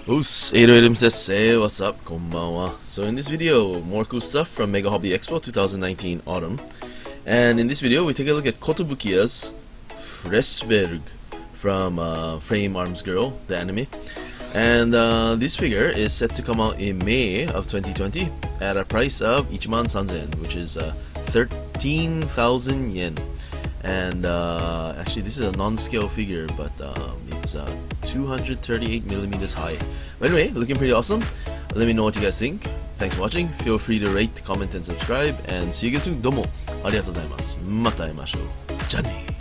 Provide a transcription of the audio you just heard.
Oos, 808 says, hey, what's up, konbanwa. So in this video, more cool stuff from Mega Hobby Expo 2019 Autumn. And in this video, we take a look at Kotobukiya's Freshberg from Frame Arms Girl, the anime. And this figure is set to come out in May of 2020 at a price of 13,000, which is 13,000 yen. And actually this is a non-scale figure, but it's 238 millimeters high. But anyway, looking pretty awesome. Let me know what you guys think. Thanks for watching. Feel free to rate, comment and subscribe, and see you again soon. どうもありがとうございます。また会いましょう。じゃあね。